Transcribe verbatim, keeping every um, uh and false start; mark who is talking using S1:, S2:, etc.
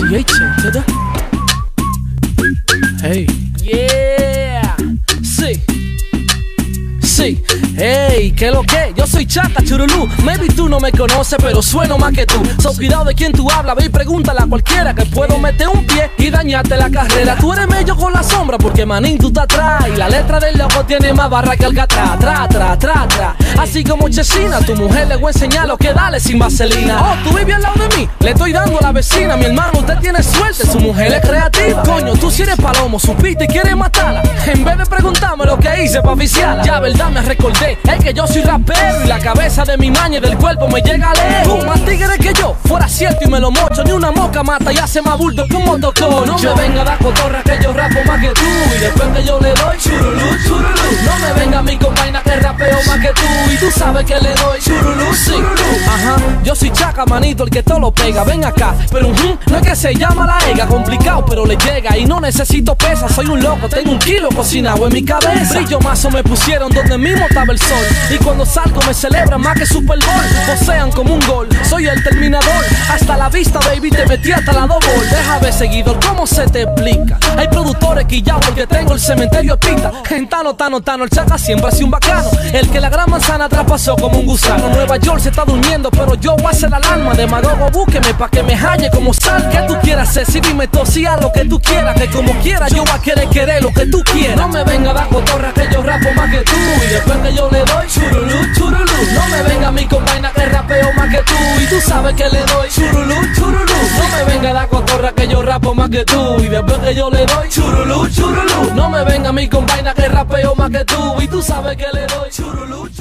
S1: D H to the Hey, yeah, sí, sí, hey, ¿qué lo que? Yo soy Chaka Churulú. Maybe tú no me conoces, pero sueno más que tú. So cuidado de quién tú hablas, ve y pregúntale a cualquiera que puedo meter un pie y dañarte la carrera. Tú eres medio con la sombra porque manín tú te atrás y la letra del loco tiene más barra que Alcatraz. Tra, tra, tra, tra. Así como Chesina, tu mujer le voy a enseñar lo que dale sin vaselina. Oh, tú vives al lado de mí, le estoy dando a la vecina. Mi hermano, usted tiene suerte, su mujer es creativa. Coño, tú si eres palomo, supiste y quieres matarla. En vez de preguntarme lo que hice pa' oficiarla, ya verdad me recordé, es que yo soy rapero y la cabeza de mi maña y del cuerpo me llega lejos. Tú más tigre que yo, fuera cierto y me lo mocho. Ni una mosca mata y hace más bulto que un motococho. No me venga a dar cotorra que yo rapo más que tú y después que yo le doy churulú, churulú. No me venga a mí con vaina que rapeo más que tú y tú sabes que le doy churulú, sí. Ajá, yo soy Chaka, manito, el que todo lo pega. Ven acá, pero un uh, no es que se llama la ega. Complicado, pero le llega y no necesito pesas. Soy un loco, tengo un kilo cocinado en mi cabeza. Brillo mazo me pusieron donde mismo estaba el sol. Y cuando salgo me celebran más que Super Bowl. Posean como un gol, soy el terminador. Hasta la vista, baby, te metí hasta la doble. Deja ver, seguidor, ¿cómo se te explica? Hay productores que ya porque tengo el cementerio pita. En tano, tano, tano, el Chaka siempre ha sido un bacano. El que la gran manzana traspasó como un gusano. Nueva York se está durmiendo, pero yo voy a hacer la alarma. Demagogo, búsqueme pa' que me halle como sal. Que tú quieras hacer, si dime tosía lo que tú quieras. Que como quieras yo voy a querer querer lo que tú quieras. No me venga a dar cotorra que yo rapo más que tú y después que yo le doy churulú, churulú. No me venga a mí con vaina que rapeo más que tú y tú sabes que le doy churulú, churulú. No me venga a dar cotorra que yo rapo más que tú y después que yo le doy churulú, churulú. No me venga a mí con vaina que rapeo más que tú y tú sabes que le doy churulú, churulú.